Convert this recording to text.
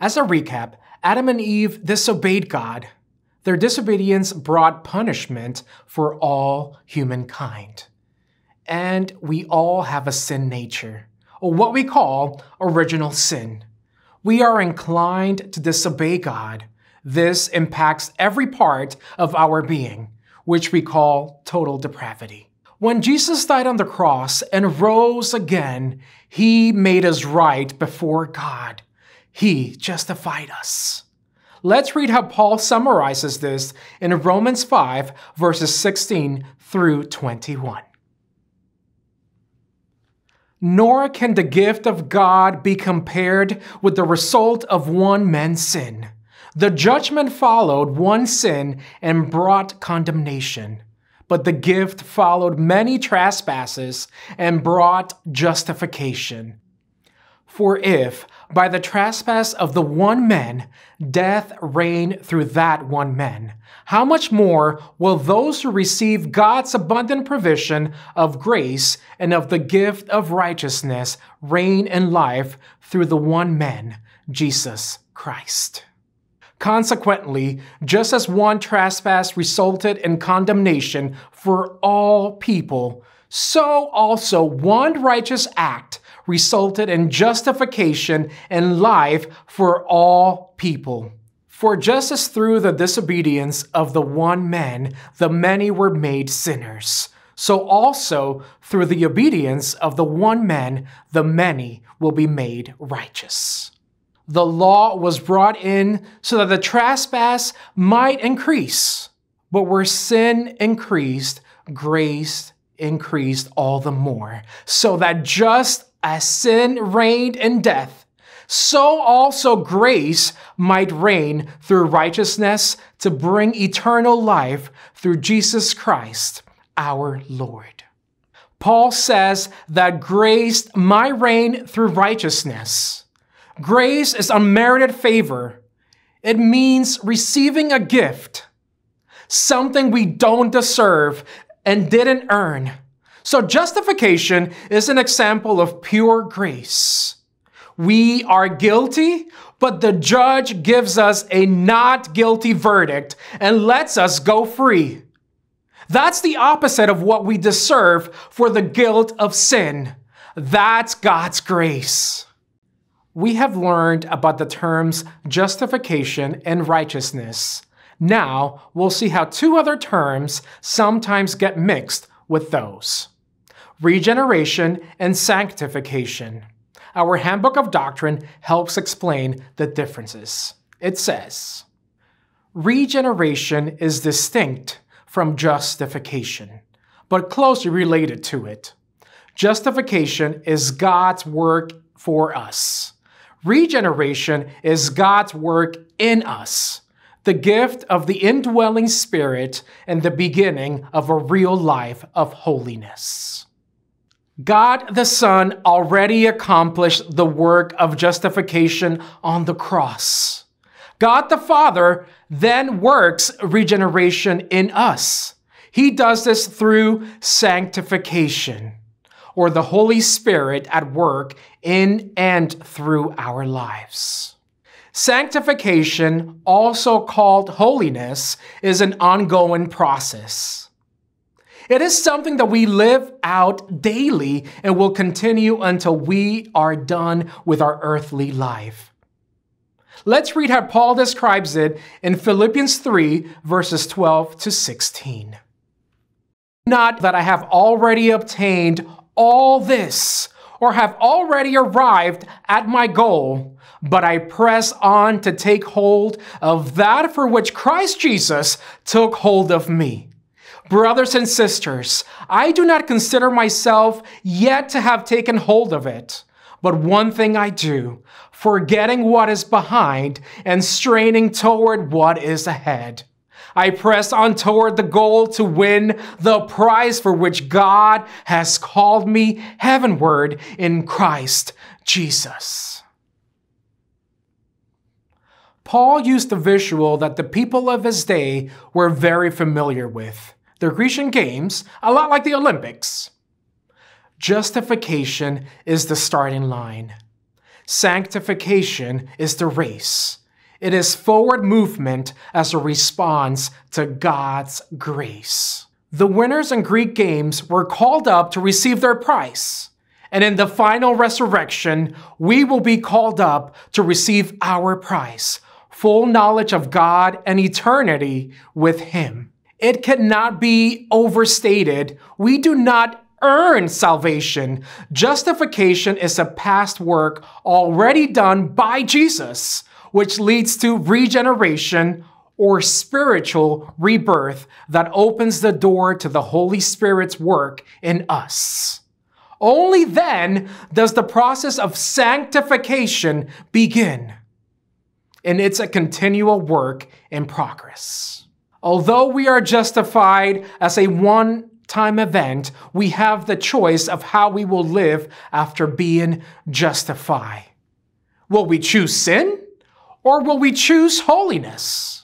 As a recap, Adam and Eve disobeyed God. Their disobedience brought punishment for all humankind. And we all have a sin nature, or what we call original sin. We are inclined to disobey God. This impacts every part of our being, which we call total depravity. When Jesus died on the cross and rose again, He made us right before God. He justified us. Let's read how Paul summarizes this in Romans 5, verses 16 through 21. Nor can the gift of God be compared with the result of one man's sin. The judgment followed one sin and brought condemnation, but the gift followed many trespasses and brought justification. For if, by the trespass of the one man, death reigned through that one man, how much more will those who receive God's abundant provision of grace and of the gift of righteousness reign in life through the one man, Jesus Christ? Consequently, just as one trespass resulted in condemnation for all people, so also one righteous act resulted in justification and life for all people. For just as through the disobedience of the one man the many were made sinners, so also through the obedience of the one man the many will be made righteous. The law was brought in so that the trespass might increase, but where sin increased, grace increased all the more, so that just as sin reigned in death, so also grace might reign through righteousness to bring eternal life through Jesus Christ, our Lord. Paul says that grace might reign through righteousness. Grace is unmerited favor. It means receiving a gift, something we don't deserve and didn't earn. So justification is an example of pure grace. We are guilty, but the judge gives us a not guilty verdict and lets us go free. That's the opposite of what we deserve for the guilt of sin. That's God's grace. We have learned about the terms justification and righteousness. Now we'll see how two other terms sometimes get mixed with those: regeneration and sanctification. Our Handbook of Doctrine helps explain the differences. It says, regeneration is distinct from justification, but closely related to it. Justification is God's work for us. Regeneration is God's work in us, the gift of the indwelling Spirit and the beginning of a real life of holiness. God the Son already accomplished the work of justification on the cross. God the Father then works regeneration in us. He does this through sanctification, or the Holy Spirit at work in and through our lives. Sanctification, also called holiness, is an ongoing process. It is something that we live out daily and will continue until we are done with our earthly life. Let's read how Paul describes it in Philippians 3, verses 12 to 16. Not that I have already obtained all this, or have already arrived at my goal, but I press on to take hold of that for which Christ Jesus took hold of me. Brothers and sisters, I do not consider myself yet to have taken hold of it, but one thing I do, forgetting what is behind and straining toward what is ahead. I press on toward the goal to win the prize for which God has called me heavenward in Christ Jesus. Paul used the visual that the people of his day were very familiar with. The Grecian Games, a lot like the Olympics. Justification is the starting line. Sanctification is the race. It is forward movement as a response to God's grace. The winners in Greek games were called up to receive their prize. And in the final resurrection, we will be called up to receive our prize, full knowledge of God and eternity with Him. It cannot be overstated. We do not earn salvation. Justification is a past work already done by Jesus, which leads to regeneration or spiritual rebirth that opens the door to the Holy Spirit's work in us. Only then does the process of sanctification begin. And it's a continual work in progress. Although we are justified as a one-time event, we have the choice of how we will live after being justified. Will we choose sin? Or will we choose holiness?